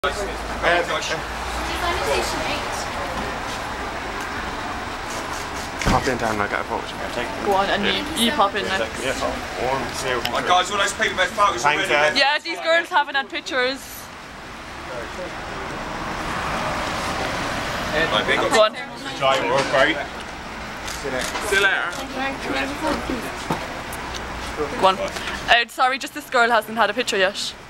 Pop in down and I'll get a photo. Go on, and you pop in next. Yeah, one, two. Guys, all those people make photos already. Yeah, these girls haven't had pictures. Go on. Try work, right? See you later. Go on. Sorry, just this girl hasn't had a picture yet.